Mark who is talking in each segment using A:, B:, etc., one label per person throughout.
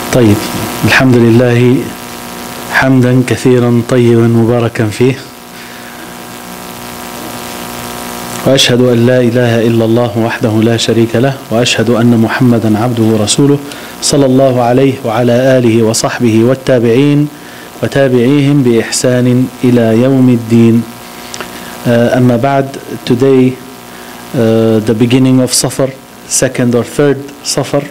A: طيب، الحمد لله حمدا كثيرا طيبا مباركا فيه، وأشهد أن لا إله إلا الله وحده لا شريك له، وأشهد أن محمدا عبده ورسوله صلى الله عليه وعلى آله وصحبه والتابعين وتابعيهم بإحسان إلى يوم الدين. أما بعد, today the beginning of Safar, second or third Safar,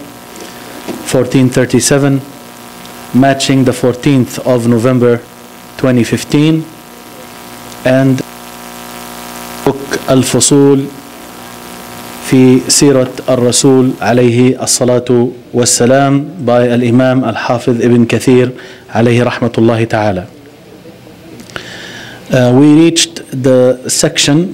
A: 1437, matching the 14th of November 2015, and book الفصول في سيرة الرسول عليه الصلاة والسلام by الإمام الحافظ ابن كثير عليه رحمة الله تعالى. We reached the section,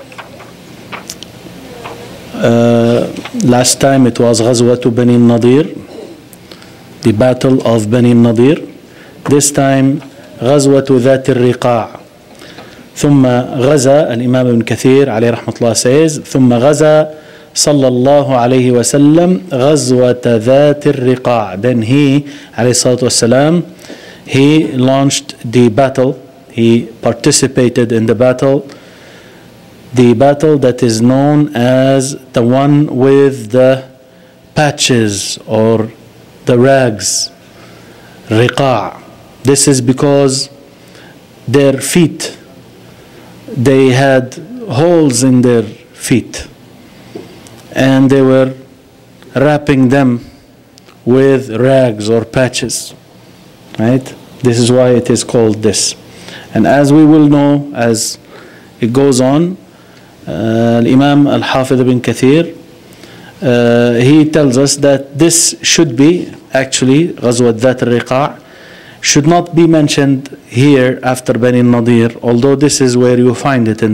A: last time it was غزوة بني النضير, the battle of Bani Nadir. This time غزوة ذات الرقاع. ثم غزا الإمام ابن كثير عليه رحمة الله says ثم غزا صلى الله عليه وسلم غزوة ذات الرقاع. Then he عليه الصلاة والسلام, he launched the battle, he participated in the battle that is known as the one with the patches or the rags, riqa'. This is because their feet, they had holes in their feet and they were wrapping them with rags or patches, right? This is why it is called this. And as we will know as it goes on, Imam Al-Hafidh ibn Kathir, he tells us that this should be actually Ghazwat Dhat al-Riqa' should not be mentioned here after Bani Nadir, although this is where you find it in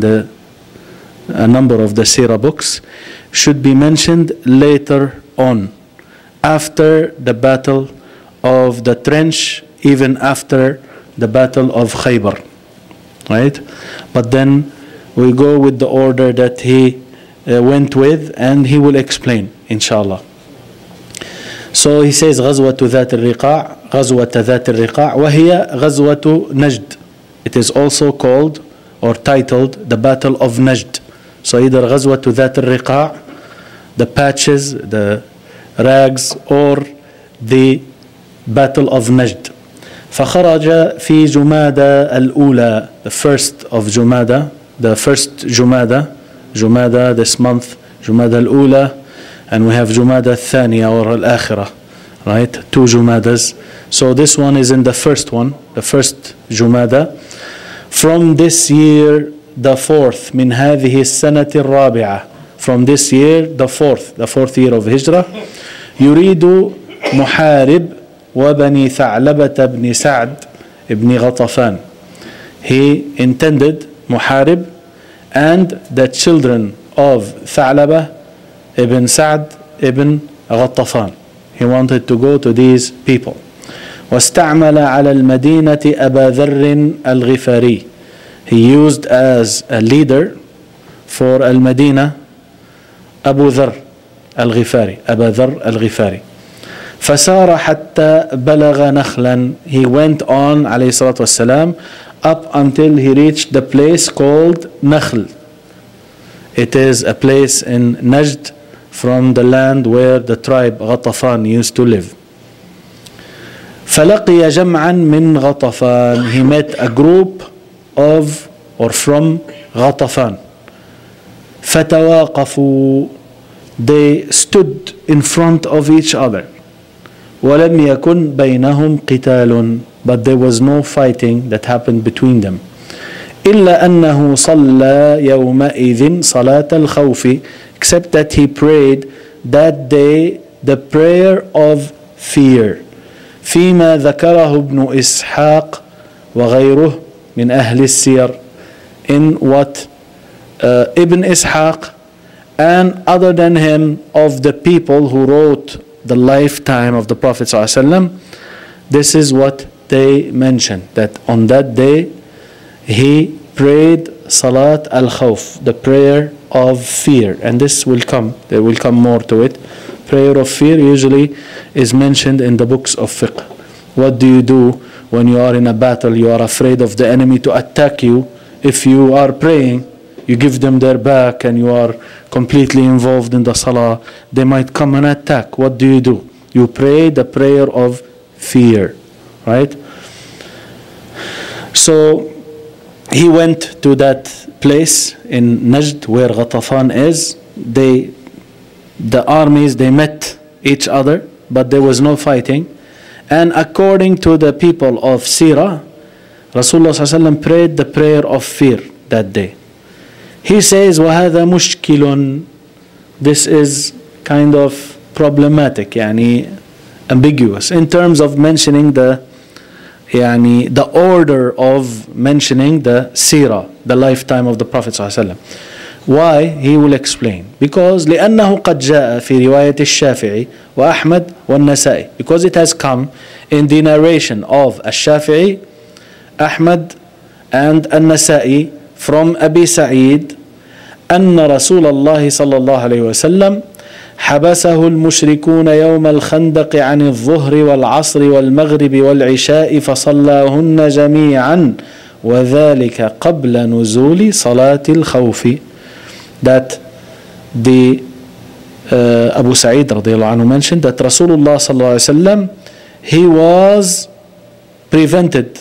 A: a number of the Sirah books, should be mentioned later on, after the battle of the trench, even after the battle of Khaybar, right? But then we go with the order that he went with, and he will explain inshallah. So he says غزوة ذات الرقاع, غزوة ذات الرقاع, وهي غزوة نجد. It is also called or titled the Battle of Najd. So either غزوة ذات الرقاع, the patches, the rags, or the Battle of Najd. فخرج في جمادى الأولى, the first of Jumada, the first Jumada this month, Jumada al-Ula, and we have Jumada al-Thaniya or al-Akhirah, right? Two Jumadas. So this one is in the first one, the first Jumada. From this year, the fourth, من هذه السنة الرابعة, from this year, the fourth year of Hijrah, يريد محارب وبني ثعلبة بن سعد ابن غطفان. He intended محارب and the children of Tha'laba ibn Sa'd ibn Ghattafan. He wanted to go to these people. واستعمل على المدينة أبا ذر الغفاري. He used as a leader for Al-Madinah Abu Dharr al-Ghifari, Abu Dharr al-Ghifari. فسار حتى بلغ نخلا. He went on عليه الصلاة والسلام up until he reached the place called Nakhl. It is a place in Najd, from the land where the tribe Ghatafan used to live. فلقي جمعا من غطفان. He met a group of or from Ghatafan. فتواقفوا. They stood in front of each other. ولم يكن بينهم قتال. But there was no fighting that happened between them. إلا أنه صلى يومئذ صلاة الخوف, except that he prayed that day the prayer of fear. فيما ذكره ابن إسحاق وغيره من أهل السير. In what Ibn Ishaq and other than him of the people who wrote the lifetime of the Prophet ﷺ, this is what they mentioned, that on that day he prayed Salat al-Khawf, the prayer of fear. And this will come, there will come more to it. prayer of fear usually is mentioned in the books of fiqh. What do you do when you are in a battle, you are afraid of the enemy to attack you? If you are praying, you give them their back and you are completely involved in the salah, they might come and attack. What do? You pray the prayer of fear, right? So he went to that place in Najd where Ghatafan is. The armies, they met each other, but there was no fighting. And according to the people of Sirah, Rasulullah ﷺ prayed the prayer of fear that day. He says, وَهَذَا مُشْكِلٌ. This is kind of problematic, يعني ambiguous, in terms of mentioning the order of mentioning the Sirah, the lifetime of the Prophet ﷺ. Why? He will explain. Because لأنه قد جاء في رواية الشافعي وأحمد والنسائي. Because it has come in the narration of الشافعي, Ahmad and النسائي from Abi Sa'id أن رسول الله صلى الله عليه وسلم حبسه المشركون يوم الخندق عن الظهر والعصر والمغرب والعشاء فصلاهن جميعا وذلك قبل نزول صلاة الخوف. That the Abu Sa'id radiallahu anhu mentioned that Rasulullah sallallahu alaihi wasallam, he was prevented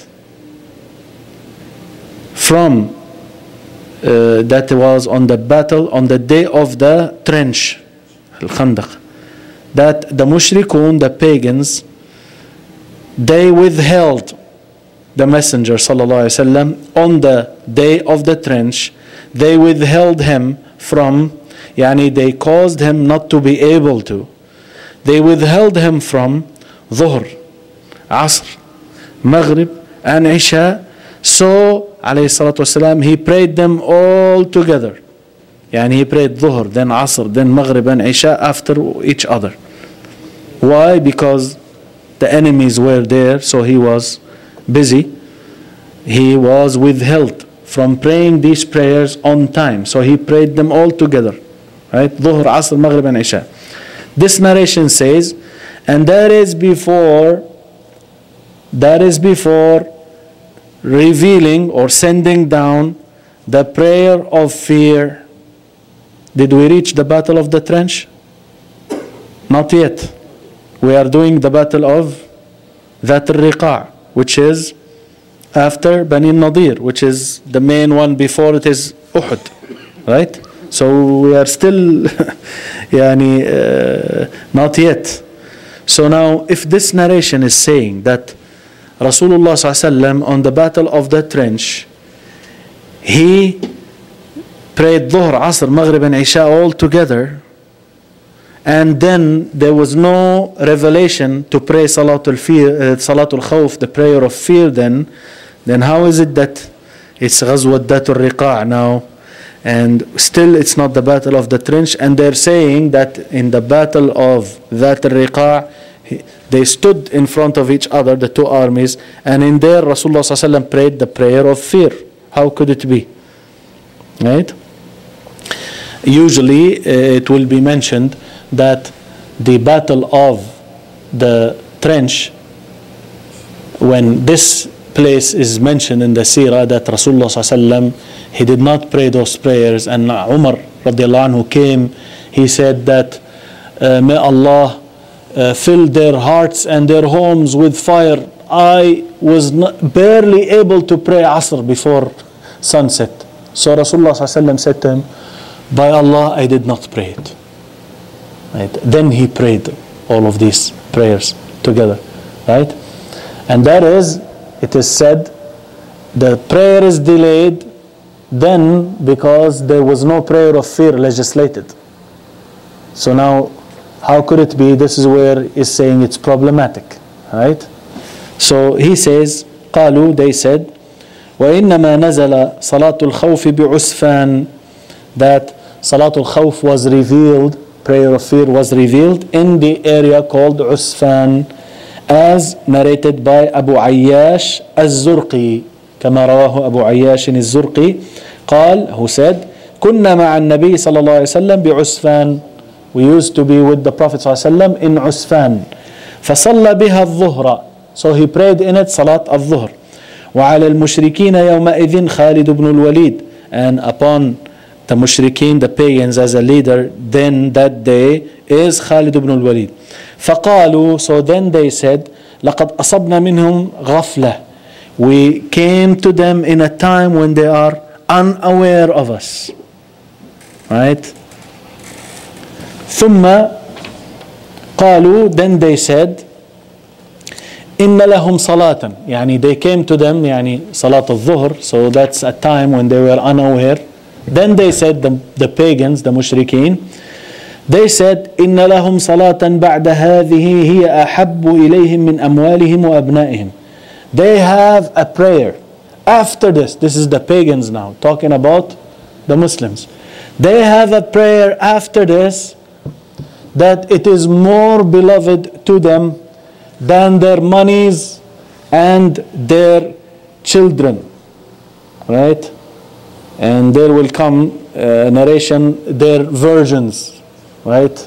A: from that was on the battle on the day of the trench, al-Khandaq, that the mushrikun, the pagans, they withheld the Messenger sallallahu alaihi wasallam on the day of the trench. They withheld him from, they caused him not to be able to. They withheld him from Dhuhr, Asr, Maghrib and Isha. So, alayhi salatu wasalam, he prayed them all together. He prayed Dhuhr, then Asr, then Maghrib and Isha after each other. Why? Because the enemies were there, so he was busy. He was withheld from praying these prayers on time. So he prayed them all together. Right? Dhuhr, Asr, Maghrib and Isha. This narration says, and that is before revealing or sending down the prayer of fear. Did we reach the battle of the trench? Not yet. We are doing the battle of Dhat al-Riqa', which is after Bani Nadir, which is the main one before it is Uhud, right? So we are still not yet. So now if this narration is saying that Rasulullah ﷺ on the battle of the trench, he prayed Dhuhr, Asr, Maghrib and Isha all together, and then there was no revelation to pray Salatul Khawf, the prayer of fear, then how is it that it's Ghazwat Dhat al-Riqa' now, and still it's not the battle of the trench? And they're saying that in the battle of Dhat al-Riqa' they stood in front of each other, the two armies, and in there Rasulullah ﷺ prayed the prayer of fear. How could it be? Right? Usually it will be mentioned that the battle of the trench, when this place is mentioned in the seerah, that Rasulullah ﷺ, he did not pray those prayers, and Umar radiallahu anhu came, he said that may Allah fill their hearts and their homes with fire. I was barely able to pray Asr before sunset. So Rasulullah ﷺ said to him, by Allah, I did not pray it. Right? Then he prayed all of these prayers together. Right? And that is, it is said, the prayer is delayed then because there was no prayer of fear legislated. So now, how could it be? This is where he's saying it's problematic. Right? So he says, قالوا, they said, وإنما نزل صلاة الخوف بعسفان, that Salatul Khawf was revealed, prayer of fear was revealed in the area called Usfan, as narrated by Abu Ayyash al-Zurqi, كما رواه أبو عياش الزرقي قال, who said, كنا مع النبي صلى الله عليه وسلم بعسفان, We used to be with the Prophet ﷺ in Usfan. فصلى بها الظهر. So he prayed in it صلاة الظهر. وعلى المشركين يومئذ خالد بن الوليد. And upon the mushrikeen, the pagans, as a leader then that day is Khalid ibn al-Walid. فقالوا, so then they said, لقد أصبنا منهم غفلة. We came to them in a time when they are unaware of us. Right? ثم قالوا, then they said, إن لهم صلاة. يعني they came to them, يعني صلاة الظهر. So that's a time when they were unaware. Then they said, the pagans, the mushrikeen, they said, إن لهم صلاة بعد هذه هي أحب إليهم من أموالهم وأبنائهم. They have a prayer after this. This is the pagans now, talking about the Muslims. They have a prayer after this that it is more beloved to them than their monies and their children. Right? And there will come narration, their virgins. Right?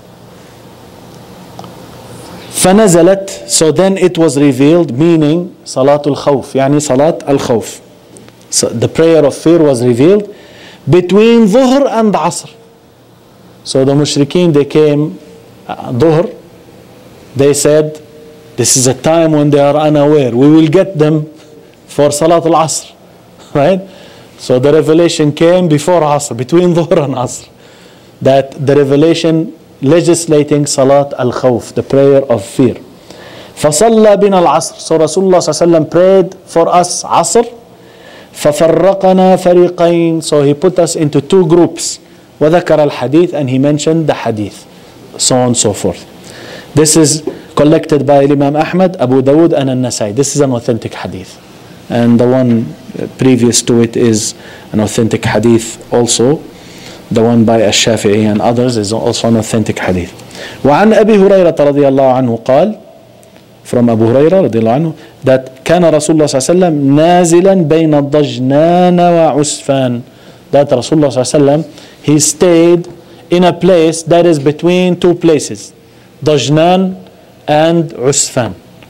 A: فنزلت, so then it was revealed, meaning Salatul Khawf, يعني Salat al-Khawf. So the prayer of fear was revealed between Dhuhr and Asr. So the mushrikeen, they came Dhuhr, they said, this is a time when they are unaware. We will get them for Salat al-Asr. Right? So the revelation came before Asr, between Dhuhr and Asr. That the revelation legislating Salat al-Khawf, the prayer of fear. فَصَلَّى بِنَا الْعَصْرِ. So Rasulullah ﷺ prayed for us Asr. فَفَرَّقَنَا فَرِيقَيْنِ. So he put us into two groups. وَذَكَرَ الْحَدِيث. And he mentioned the hadith. So on and so forth. This is collected by Imam Ahmad, Abu Dawud and An-Nasai. This is an authentic hadith. And the one previous to it is an authentic hadith also. The one by Ash-Shafi'i and others is also an authentic hadith. وعن أبي هريرة رضي الله عنه قال, from Abu Hurairah رضي الله عنه, that كان رسول الله صلى الله عليه وسلم نازلا بين ضجنان وعسفان. That Rasulullah صلى الله عليه وسلم, he stayed in a place that is between two places, ضجنان and Usfan.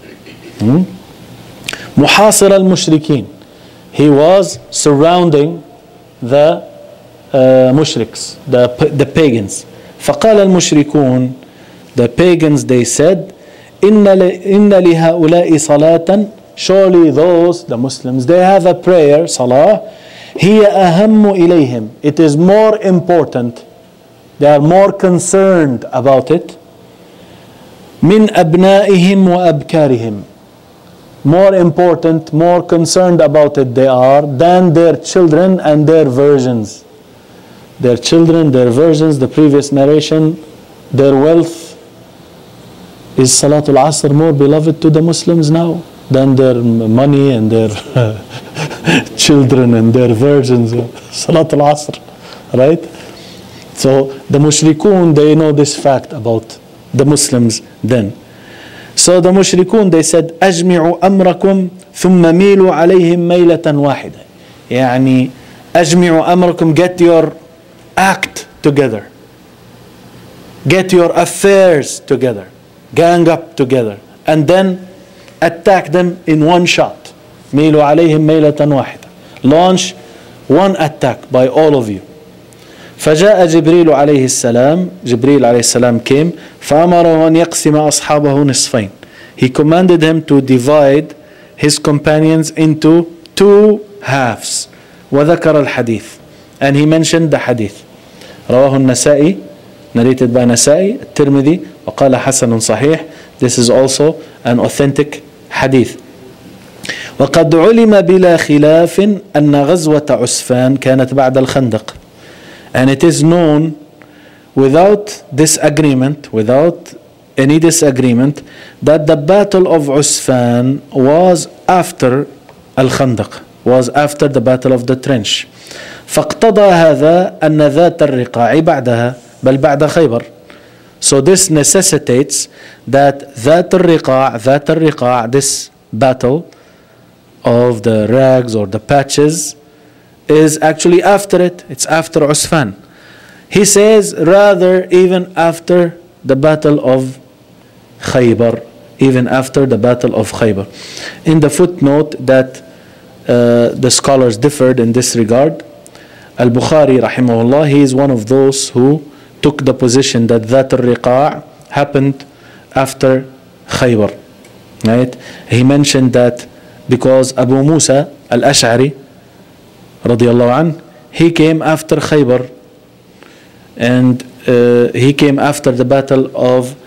A: محاصر المشركين. He was surrounding the mushriks, the pagans. فقال المشركون, the pagans, they said, إن لهؤلاء صلاة. Surely those, the Muslims, they have a prayer, salah. هي أهم إليهم. It is more important. They are more concerned about it. من أبنائهم وأبكارهم. More important, more concerned about it they are than their children and their virgins. Their children, their virgins, the previous narration, their wealth. Is Salatul Asr more beloved to the Muslims now than their money and their children and their virgins? Salatul Asr, right? So the mushrikun, they know this fact about the Muslims then. So the mushrikun, they said, أجمعوا أمركم ثم ميلوا عليهم ميلة واحدة. يعني أجمعوا أمركم, get your act together. Get your affairs together. Gang up together. And then attack them in one shot. ميلوا عليهم ميلة واحدة. Launch one attack by all of you. فجاء جبريل عليه السلام. Jibreel عليه السلام came. فأمره أن يقسم أصحابه نصفين. He commanded him to divide his companions into two halves. وذكر الحديث. And he mentioned the hadith. رواه النسائي, narrated by Nasai, الترمذي, وقال حسن صحيح. This is also an authentic hadith. وقد علم بلا خلاف أن غزوة عسفان كانت بعد الخندق. And it is known without disagreement, without any disagreement, that the battle of Usfan was after Al-Khandaq, was after the battle of the trench. فاقتضى هذا أن ذات الرقاع بعدها بل بعد خيبر. So this necessitates that ذات الرقاع, this battle of the rags or the patches, is actually after it. It's after Usfan. He says rather even after the battle of Khaybar, even after the battle of Khaybar. In the footnote that the scholars differed in this regard, Al-Bukhari rahimahullah, he is one of those who took the position that Dhat al-Riqa' happened after Khaybar. Right? He mentioned that because Abu Musa al-Ash'ari radiyallahu anh, he came after Khaybar, and he came after the battle of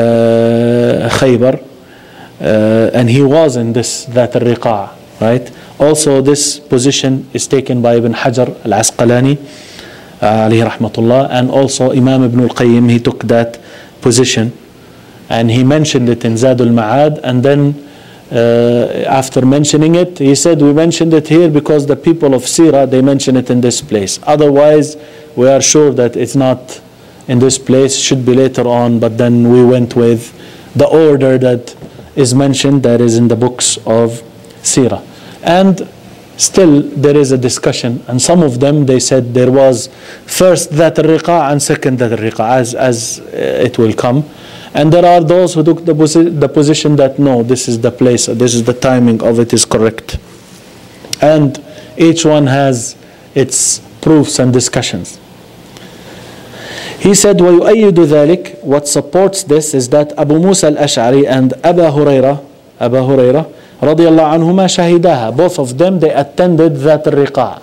A: Khaybar, and he was in this Dhat al-Riqa', right? Also this position is taken by Ibn Hajar al-Asqalani alayhi rahmatullah, and also Imam Ibn al-Qayyim, he took that position and he mentioned it in Zadul Ma'ad, and then after mentioning it, he said, we mentioned it here because the people of Sirah, they mention it in this place. Otherwise, we are sure that it's not in this place, should be later on, but then we went with the order that is mentioned, that is in the books of Sirah. And still there is a discussion, and some of them, they said there was first Dhat al-Riqa' and second Dhat al-Riqa', as it will come. And there are those who took the position that no, this is the place, this is the timing of it is correct. And each one has its proofs and discussions. He said, وَيُؤَيِّدُ ذَلِكَ, what supports this is that Abu Musa al-Ash'ari and Abu Hurairah radiyallahu anhuma shahidaha, both of them, they attended Dhat al-Riqa'.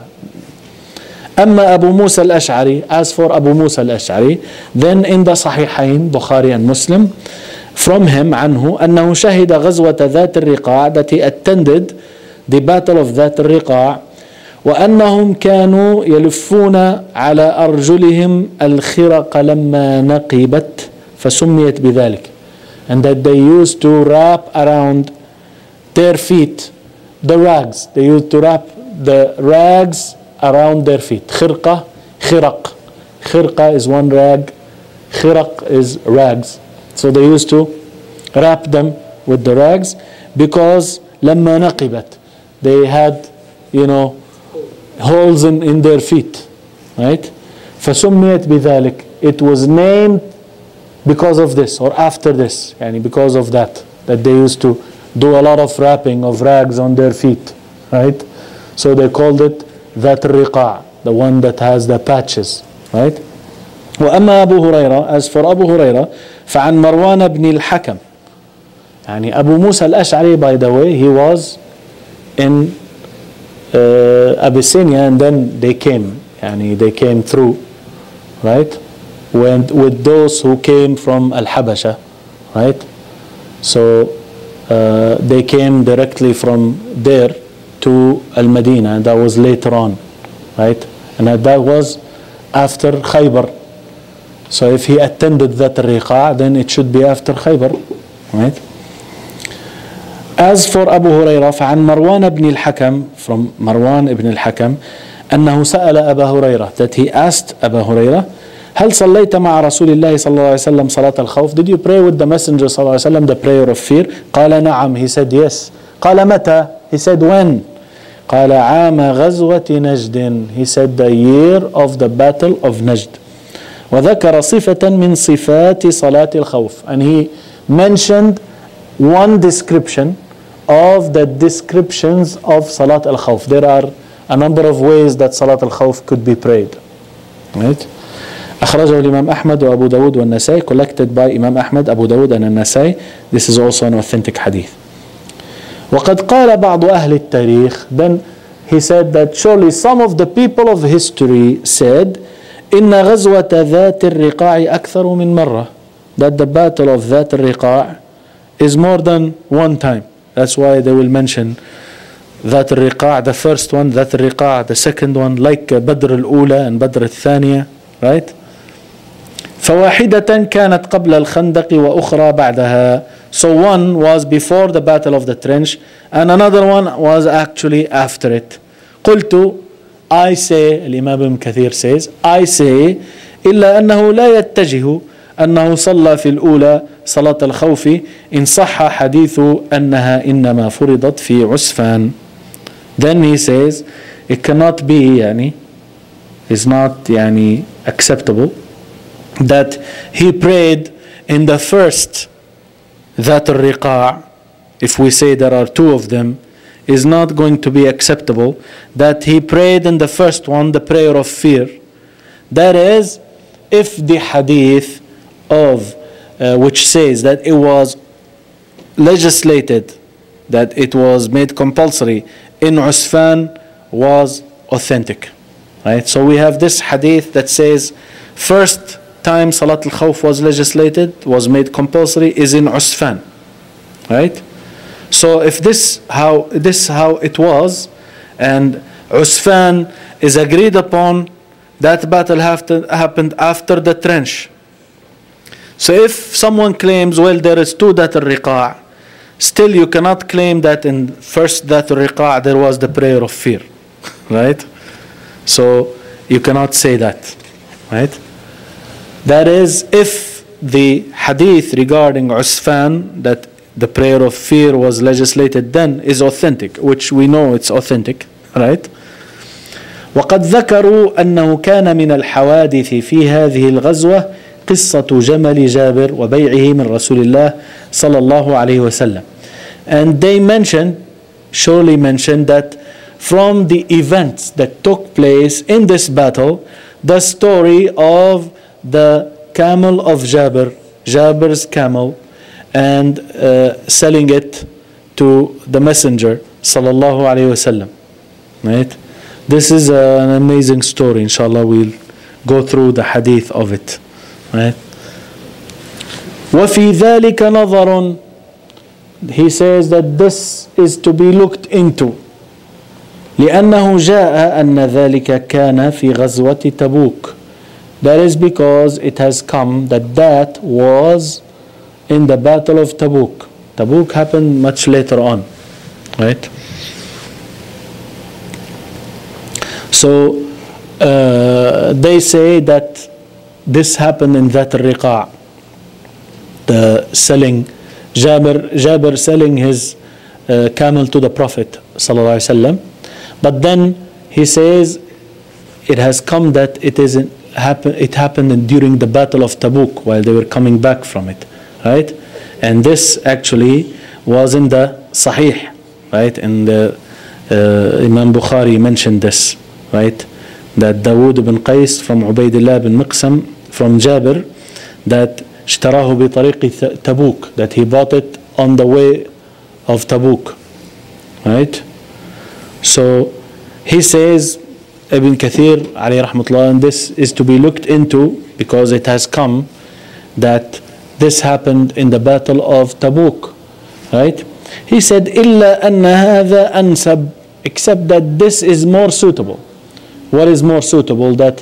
A: Amma Abu Musa al-Ash'ari, as for Abu Musa al-Ash'ari, then in the Sahihain, Bukhari and Muslim, from him, anhu, أنه شهد غزوة ذات الرقاع, that he attended the battle of ذات الرقاع, وأنهم كانوا يلفون على أرجلهم الخرق لما نقبت فسميت بذلك, and that they used to wrap around their feet the rags. They used to wrap the rags around their feet. Khirqa, khiraq. Khirqa is one rag, khiraq is rags. So they used to wrap them with the rags because لما نقبت, they had, holes in their feet, right? فسميت بذلك, it was named because of this, or after this, because of that they used to do a lot of wrapping of rags on their feet, right? So they called it Dhat al-Riqa', the one that has the patches, right? وأما أبو هريرة, as for Abu Hurairah, فعن مروان بن الحكم, Abu Musa al-Ash'ari, by the way, he was in Abyssinia, and then they came through, right? With those who came from Al-Habasha, right? So they came directly from there to Al-Madinah, and that was later on, right? And that was after Khaybar. So if he attended Dhat al-Riqa', then it should be after Khaybar, right? As for Abu Hurairah, فعن مروان بن الحكم, from Marwan ibn al-Hakam, أنه سأل أبا هريرة, that he asked Abu Hurairah, هل صليت مع رسول الله صلى الله عليه وسلم صلاة الخوف? Did you pray with the Messenger صلى الله عليه وسلم the prayer of fear? قال نعم, he said yes. قال متى? He said when? قال عام غزوة نجد, he said the year of the battle of Najd. وذكر صفة من صفات صلاة الخوف, and he mentioned one description of the descriptions of Salat al-Khawf. There are a number of ways that Salat al-Khawf could be prayed, right? أخرجه الإمام أحمد وأبو داود والنسائي, collected by Imam Ahmad, Abu Dawud and An-Nasai. This is also an authentic hadith. وقد قال بعض أهل التاريخ, then he said that surely some of the people of history said إن غزوة ذات الرقاع أكثر من مرة, that the battle of ذات الرقاع is more than one time. That's why they will mention ذات الرقاع, the first one, ذات الرقاع, the second one, like بدر الأولى and بدر الثانية, right? فواحدة كانت قبل الخندق وأخرى بعدها. So one was before the battle of the trench, and another one was actually after it. قلت, I say, الإمام ابن كثير says, I say, إلا أنه لا يتجه أنه صلى في الأولى صلاة الخوف إن صح حديث أنها إنما فرضت في عسفان. Then he says, it cannot be is not يعني acceptable. That he prayed in the first ذات الرقاع, if we say there are two of them, is not going to be acceptable. That he prayed in the first one, the prayer of fear. That is, if the hadith of which says that it was legislated, that it was made compulsory in Usfan, was authentic. Right? So we have this hadith that says first time Salat al-Khawf was legislated, was made compulsory, is in Usfan. Right? So if this how it was, and Usfan is agreed upon, that battle happened after the trench. So if someone claims, well, there is two Dhat al-Riqa', still you cannot claim that in first Dhat al-Riqa' there was the prayer of fear. Right? So you cannot say that. Right? That is, if the hadith regarding Usfan, that the prayer of fear was legislated then, is authentic, which we know it's authentic. Right? وقد ذكروا أنه كان من الحوادث في هذه الغزوة قصة جمل جابر وبيعه من رسول الله صلى الله عليه وسلم. And they surely mentioned that from the events that took place in this battle, the story of the camel of Jabir's camel, and selling it to the Messenger sallallahu alaihi wasallam. Right? This is an amazing story. Inshallah, we'll go through the hadith of it. Right? وفي ذلك نظر. He says that this is to be looked into. لأنه جاء أن ذلك كان في غزوة تبوك. That is because it has come that was in the battle of Tabuk. Tabuk happened much later on. Right? So they say that this happened in Dhat al-Riqa', the selling, Jabir selling his camel to the Prophet sallallahu alaihi wasallam. But then he says it has come that it happened during the battle of Tabuk, while they were coming back from it. Right? And this actually was in the Sahih. Right? And Imam Bukhari mentioned this. Right? That Dawood ibn Qais from Ubaidillah ibn Miqsam from Jabir, that اشتراه بطريق Tabuk, that he bought it on the way of Tabuk. Right? So he says, Ibn Kathir alayhi rahmatullah, and this is to be looked into because it has come that this happened in the battle of Tabuk. Right? He said, إِلَّا أَنَّ هَذَا أَنْسَبْ, except that this is more suitable. What is more suitable? That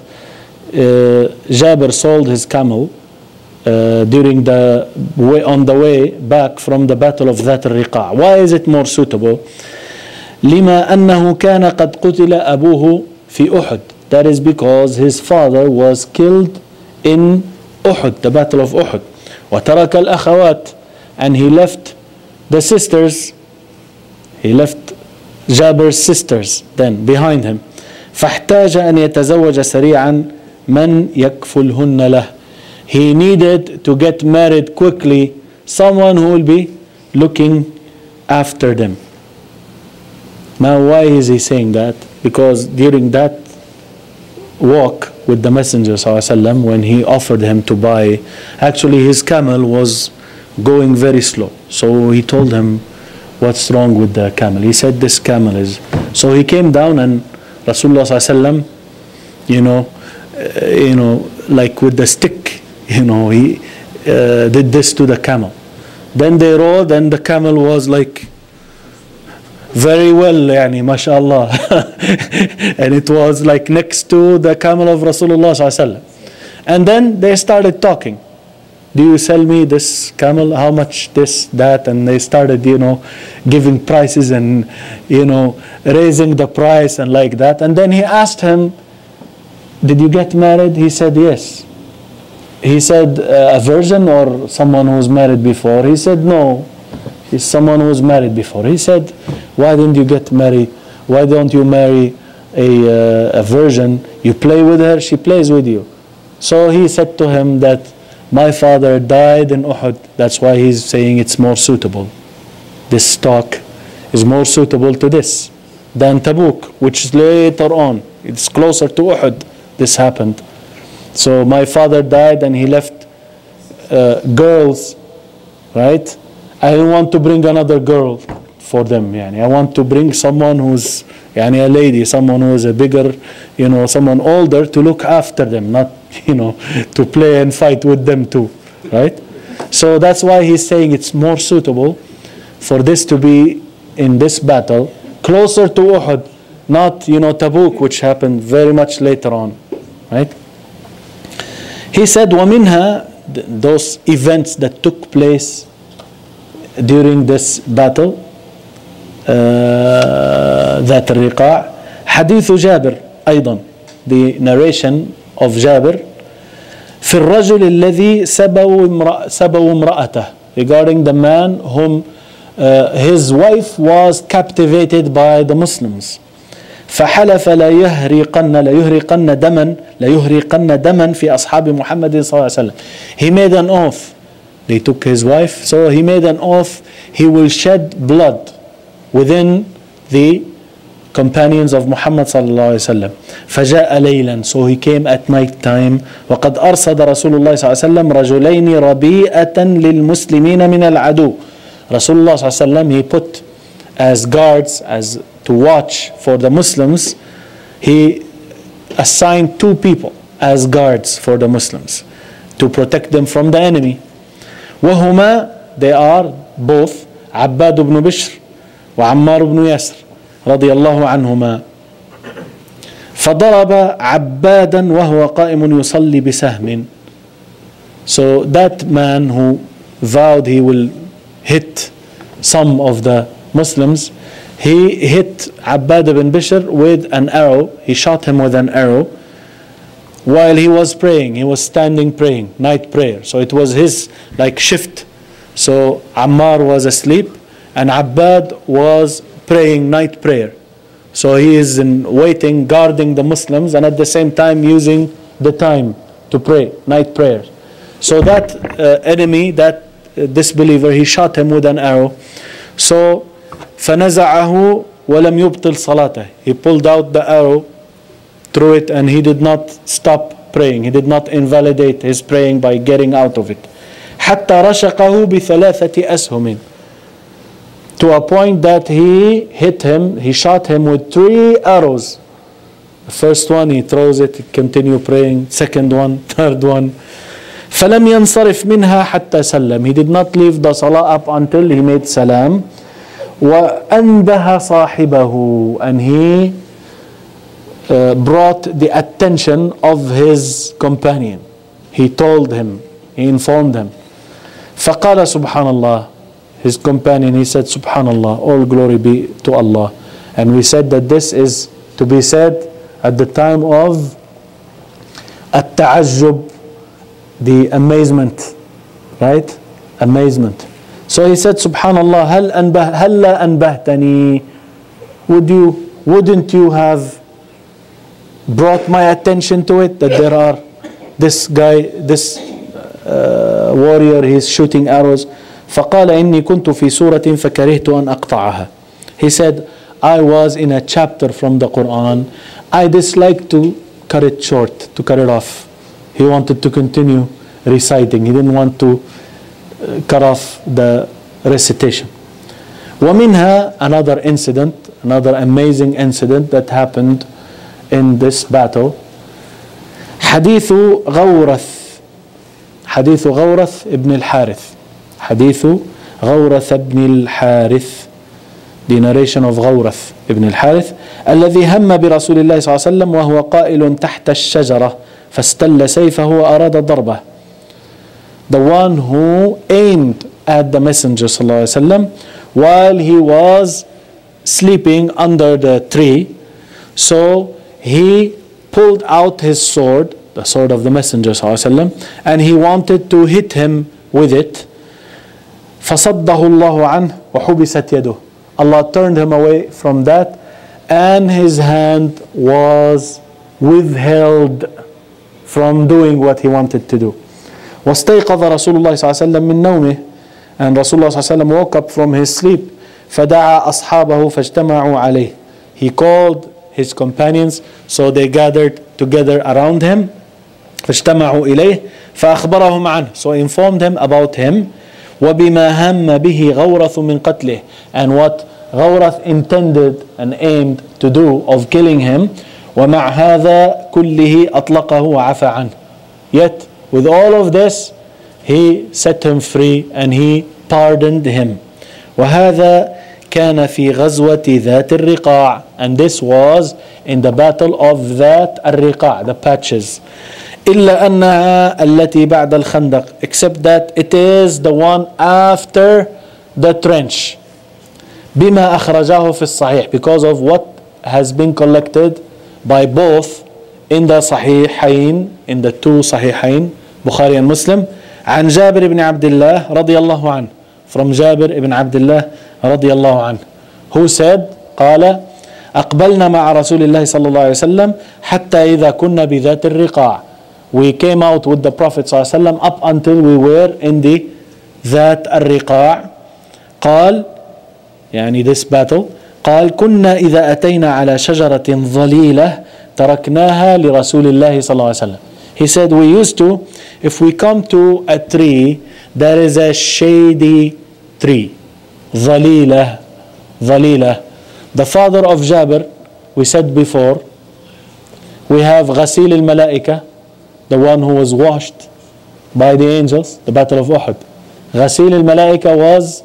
A: Jabir sold his camel during on the way back from the battle of Dhat al-Riqa'. Why is it more suitable? لما أنه كان قد قتل أبوه في أحد. That is because his father was killed in Uhud, the battle of Uhud. وترك الأخوات, and he left the sisters, he left Jabir's sisters then behind him. فاحتاج أن يتزوج سريعا من يكفلهن له. He needed to get married quickly, someone who will be looking after them. Now why is he saying that? Because during that walk with the Messenger ﷺ, when he offered him to buy, actually his camel was going very slow. So he told him, what's wrong with the camel? He said, this camel is... So he came down, and Rasulullah ﷺ, like with the stick, he did this to the camel. Then they rode, and the camel was like very well, mashallah. And it was like next to the camel of Rasulullah ﷺ. And then they started talking. Do you sell me this camel? How much this, that? And they started, giving prices and, raising the price and like that. And then he asked him, did you get married? He said, yes. He said, a virgin or someone who was married before? He said, no, he's someone who was married before. He said, why didn't you get married? Why don't you marry a virgin, you play with her, she plays with you. So he said to him that my father died in Uhud. That's why he's saying it's more suitable. This talk is more suitable to this than Tabuk, which is later on. It's closer to Uhud. This happened. So my father died and he left girls, right? I don't want to bring another girl for them. I want to bring someone who's a lady, someone who's a bigger, someone older to look after them, not, to play and fight with them too, right? So that's why he's saying it's more suitable for this to be in this battle, closer to Uhud, not, Tabuk, which happened very much later on, right? He said, وَمِنْهَا, those events that took place during this battle, ذات الرقاع, حديث جابر أيضا, the narration of Jabir, في الرجل الذي سبوا امرأته, regarding the man whom his wife was captivated by the Muslims. فحلف لا يهرقن دما في أصحاب محمد صلى الله عليه وسلم. He made an oath. They took his wife, so he made an oath he will shed blood within the companions of Muhammad صلى الله عليه وسلم. فجاء ليلا, so he came at night time. وقد أرصد رسول الله صلى الله عليه وسلم رجلين ربيئة للمسلمين من العدو. Rasulullah صلى الله عليه وسلم, he put as guards, as to watch for the Muslims, he assigned 2 people as guards for the Muslims to protect them from the enemy. وهما, they are both عباد بن بشر وعمار بن ياسر رضي الله عنهما. فضرب عبادا وهو قائم يصلي بسهم. So that man who vowed he will hit some of the Muslims, he hit Abbad ibn Bishr with an arrow. He shot him with an arrow while he was praying. He was standing praying, night prayer. So it was his shift. So Ammar was asleep and Abbad was praying night prayer. So he is waiting, guarding the Muslims, and at the same time using the time to pray, night prayer. So that enemy, that disbeliever, he shot him with an arrow. So فنزعه ولم يبطل صلاته. He pulled out the arrow, threw it, and he did not stop praying. He did not invalidate his praying by getting out of it. حتى رشقه بثلاثة أسهم. To a point that he hit him, he shot him with 3 arrows. The first one, he throws it, he continue praying. Second one, third one. فلم ينصرف منها حتى سلم. He did not leave the salah up until he made salam. وأنبه صاحبه, and he brought the attention of his companion. He told him, he informed him. فقال سبحان الله. His companion, he said, Subhanallah, all glory be to Allah. And we said that this is to be said at the time of at-ta'ajjub, the amazement, right? Amazement. So he said, Subhanallah, halla anbahtani. Wouldn't you have brought my attention to it, that there are this guy, this warrior, he's shooting arrows. فقال إني كنت في سورة فكرهت أن أقطعها. He said, I was in a chapter from the Quran. I disliked to cut it short, to cut it off. He wanted to continue reciting. He didn't want to cut off the recitation. ومنها, another incident, another amazing incident that happened in this battle. حديث غورث ابن الحارث. حديث غورث بن الحارث. The narration of غورث ابن الحارث الذي هم برسول الله صلى الله عليه وسلم وهو قائل تحت الشجرة فاستل سيفه وأراد ضربه. The one who aimed at the Messenger صلى الله عليه وسلم while he was sleeping under the tree. So he pulled out his sword, the sword of the Messenger صلى الله عليه وسلم, and he wanted to hit him with it. فصده الله عنه وحبست يده. Allah turned him away from that, and his hand was withheld from doing what he wanted to do. واستيقظ رسول الله صلى الله عليه وسلم من نومه, and Rasulullah صلى الله عليه وسلم woke up from his sleep. فدعا أصحابه فاجتمعوا عليه. He called his companions, so they gathered together around him. فاجتمعوا إليه فأخبرهم عنه, so informed him about him. وبما هم به غورث من قتله, and what Ghawrath intended and aimed to do of killing him. ومع هذا كله أطلقه وعفى عنه. Yet with all of this he set him free and he pardoned him. وهذا كان في غزوة ذات الرقاع, and this was in the battle of ذات الرقاع, the patches. إلا أنها التي بعد الخندق, except that it is the one after the trench. بما أخرجاه في الصحيح, because of what has been collected by both in the صحيحين, in the two صحيحين, Bukhari and Muslim, عن جابر بن عبد الله رضي الله عنه, from Jabir ibn Abdullah رضي الله عنه, who said, قال أقبلنا مع رسول الله صلى الله عليه وسلم حتى إذا كنا بذات الرقاع. We came out with the Prophet صلى الله عليه وسلم up until we were in the ذات الرقاع. قال, يعني this battle, قال كنا إذا أتينا على شجرة ظليلة تركناها لرسول الله صلى الله عليه وسلم. He said we used to, if we come to a tree that is a shady tree, ظليلة, ظليلة. The father of Jabir, we said before, we have غسيل الملائكة, the one who was washed by the angels, the battle of Uhud. غسيل الملائكة was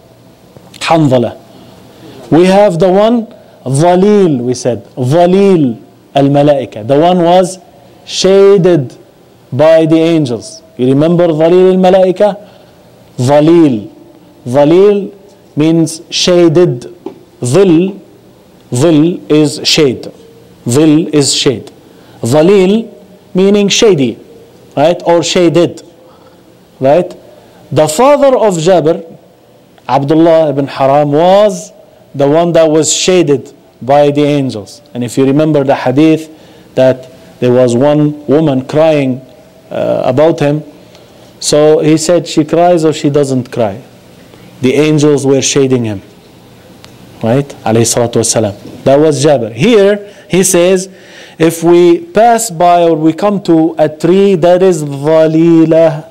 A: Hanzala. We have the one ظليل, we said ظليل الملائكة, the one was shaded by the angels. You remember ظليل الملائكة? ظليل, ظليل means shaded. ظل, ظل is shade, ظل is shade. ظليل meaning shady, right, or shaded, right. The father of Jabir, Abdullah ibn Haram, was the one that was shaded by the angels. And if you remember the hadith that there was one woman crying about him, so he said she cries or she doesn't cry. The angels were shading him, right? Alayhi salatu wassalam. That was Jabir. Here he says, if we pass by or we come to a tree that is ظليلة,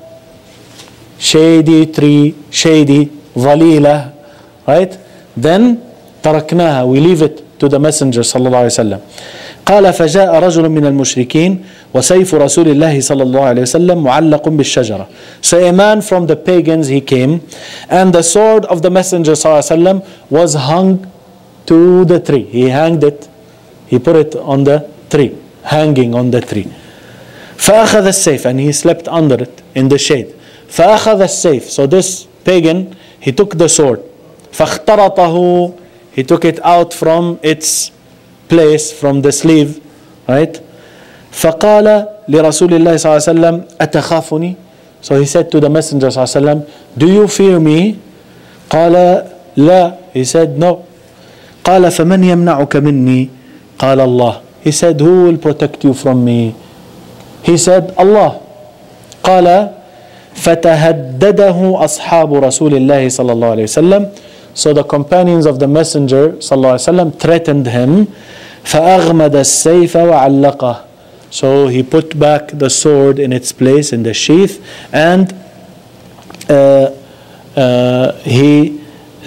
A: shady tree, shady, ظليلة, right? Then تركناها, we leave it to the Messenger صلى الله عليه وسلم. قال فجاء رجل من المشركين وسيف رسول الله صلى الله عليه وسلم معلق بالشجرة. So a man from the pagans, he came, and the sword of the Messenger صلى الله عليه وسلم was hung to the tree. He hanged it, he put it on the tree, hanging on the tree. فأخذ السيف, and he slept under it in the shade. فأخذ السيف, so this pagan, he took the sword. فاخترطه, he took it out from its place, from the sleeve, right? فقال لرسول الله صلى الله عليه وسلم أتخافني? So he said to the Messenger صلى الله عليه وسلم, do you fear me? قال لا, he said no. قال فمن يمنعك مني? قال الله. He said, who will protect you from me? He said, Allah. قال فتهدده أصحاب رسول الله صلى الله عليه وسلم. So the companions of the Messenger صلى الله عليه وسلم threatened him. فأغمد السيف وعلقه. So he put back the sword in its place in the sheath, and he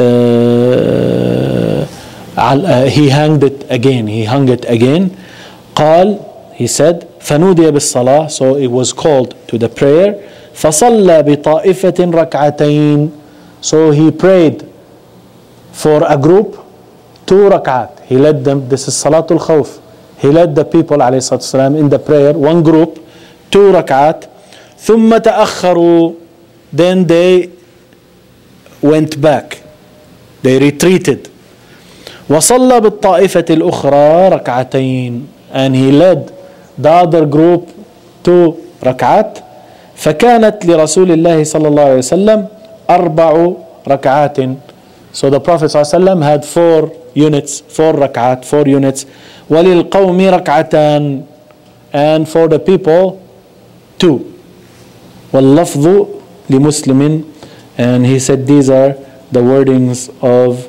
A: hanged it again. He hung it again. قال, he said, فنودي بالصلاة. So it was called to the prayer. فصلى بطائفة ركعتين. So he prayed for a group 2 rak'at. He led them. This is Salatul Khawf. He led the people عليه الصلاة والسلام in the prayer, one group, 2 rak'at. ثم تأخروا. Then they went back. They retreated. وصلى بالطائفة الأخرى ركعتين. And he led the other group 2 rak'at. فكانت لرسول الله صلى الله عليه وسلم 4 ركعات. So the Prophet صلى الله عليه وسلم had 4 units, 4 rak'at, 4 units. وَلِلْقَوْمِ رَكْعَتان, and for the people 2. وَاللَّفْظُ لِمُسْلِمٍ, and he said these are the wordings of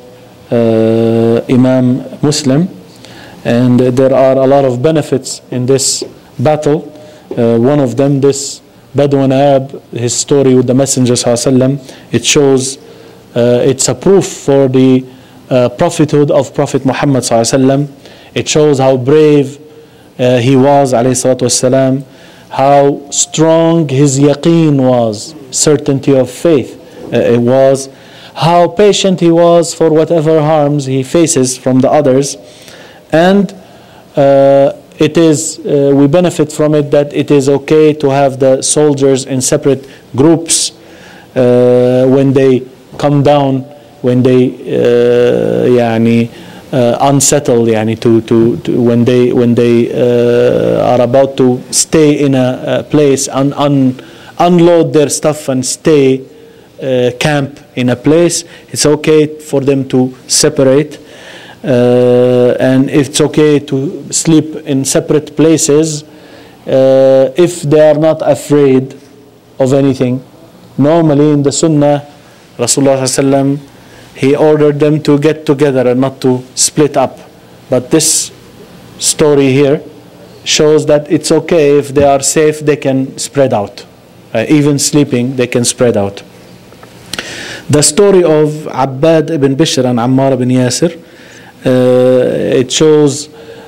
A: Imam Muslim. And there are a lot of benefits in this battle. One of them, this Bedouin Arab, his story with the Messenger ﷺ, it shows it's a proof for the prophethood of Prophet Muhammad ﷺ. It shows how brave he was, ﷺ, how strong his yaqeen was, certainty of faith it was, how patient he was for whatever harms he faces from the others. And it is, we benefit from it that it is okay to have the soldiers in separate groups when they come down, when they unsettle, when they are about to stay in a place and unload their stuff and stay camp in a place. It's okay for them to separate. And it's okay to sleep in separate places if they are not afraid of anything. Normally in the Sunnah, Rasulullah ﷺ, he ordered them to get together and not to split up. But this story here shows that it's okay if they are safe, they can spread out. Even sleeping, they can spread out. The story of Abbad ibn Bishr and Ammar ibn Yasir, it shows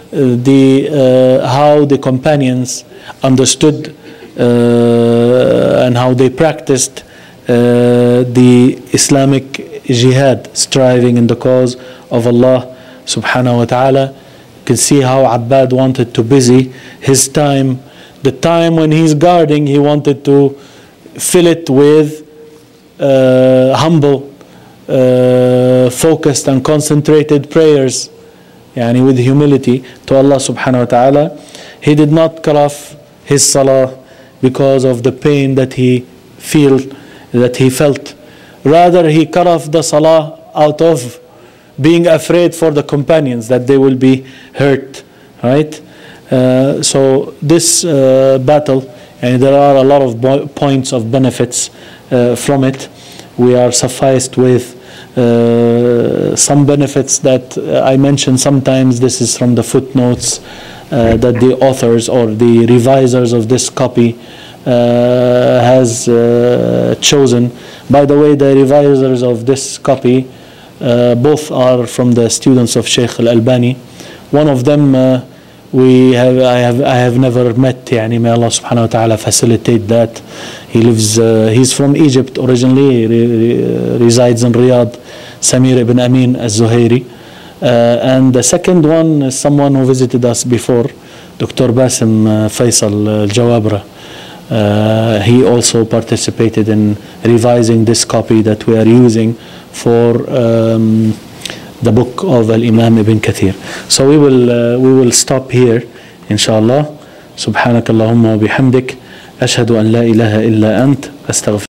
A: how the companions understood and how they practiced the Islamic jihad, striving in the cause of Allah subhanahu wa ta'ala. You can see how Abbad wanted to busy his time. The time when he's guarding, he wanted to fill it with humble, focused and concentrated prayers, with humility to Allah subhanahu wa ta'ala. He did not cut off his salah because of the pain that he felt. Rather, he cut off the salah out of being afraid for the companions that they will be hurt, right? So this battle, and there are a lot of points of benefits from it. We are sufficed with some benefits that I mentioned sometimes. This is from the footnotes that the authors or the revisers of this copy has chosen. By the way, the revisers of this copy both are from the students of Sheikh Al-Albani. One of them I have never met. May Allah subhanahu wa ta'ala facilitate that. He's from Egypt originally. He resides in Riyadh. Samir ibn Amin al-Zuhairi. And the second one is someone who visited us before, Dr. Basim Faisal al-Jawabra. He also participated in revising this copy that we are using for the book of Al-Imam Ibn Kathir. So we will stop here, inshallah. Subhanakallahumma wa bihamdik. Ashhadu an la ilaha illa ant. Astaghfir.